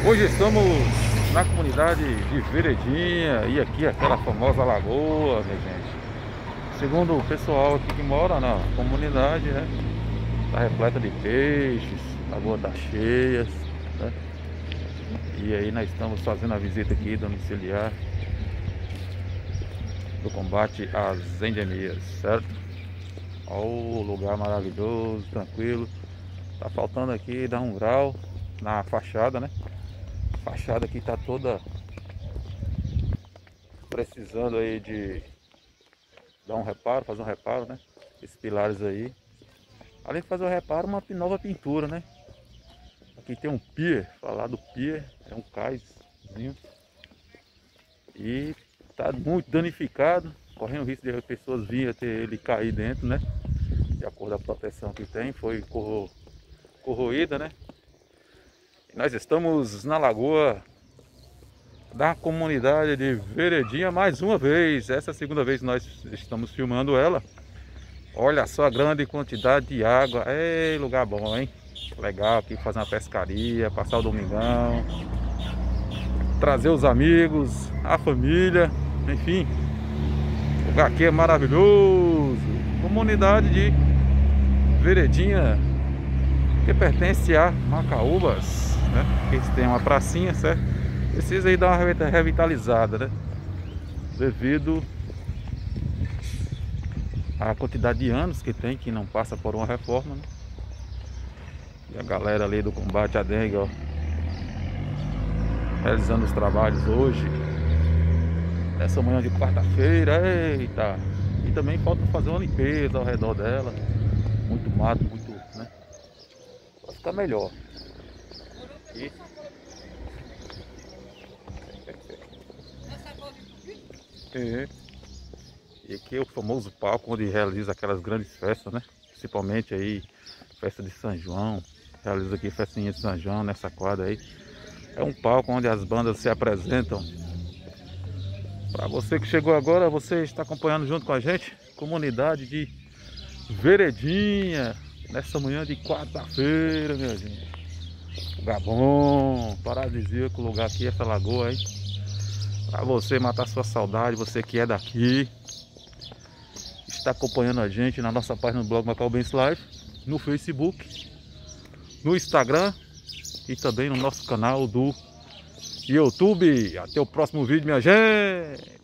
Hoje estamos na comunidade de Veredinha e aqui aquela famosa lagoa, minha gente. Segundo o pessoal aqui que mora na comunidade, né? Tá repleta de peixes, a lagoa tá cheia, né? E aí nós estamos fazendo a visita aqui domiciliar do combate às endemias, certo? Ó, o lugar maravilhoso, tranquilo. Tá faltando aqui dar um grau na fachada, né? A fachada aqui tá toda precisando aí de dar um reparo, fazer um reparo, né? Esses pilares aí. Além de fazer o reparo, uma nova pintura, né? Aqui tem um pier, falar do pier, é um caizinho. E tá muito danificado, correndo o risco de as pessoas virem ter ele cair dentro, né? De acordo com a proteção que tem, foi corroída, né? E nós estamos na lagoa da comunidade de Veredinha mais uma vez. Essa é a segunda vez que nós estamos filmando ela. Olha só a grande quantidade de água. É lugar bom, hein? Legal aqui fazer uma pescaria, passar o domingão, trazer os amigos, a família, enfim. O lugar aqui é maravilhoso. Comunidade de Veredinha, que pertence a Macaúbas, né? Eles têm uma pracinha, certo? Precisa aí dar uma revitalizada, né? Devido à quantidade de anos que tem, que não passa por uma reforma, né? E a galera ali do combate à dengue, ó, realizando os trabalhos hoje, nessa manhã de quarta-feira, eita! E também falta fazer uma limpeza ao redor dela, muito mato, muito, né? Pra ficar melhor. E, e aqui é o famoso palco onde realiza aquelas grandes festas, né? Principalmente aí, festa de São João. Realiza aqui festinha de São João nessa quadra aí. É um palco onde as bandas se apresentam. Para você que chegou agora, você está acompanhando junto com a gente, comunidade de Veredinha, nessa manhã de quarta-feira, minha gente. Lugar bom, paradisíaco o lugar aqui, essa lagoa aí. Para você matar sua saudade, você que é daqui, está acompanhando a gente na nossa página do blog Macaubense Live, no Facebook, no Instagram e também no nosso canal do YouTube. Até o próximo vídeo, minha gente!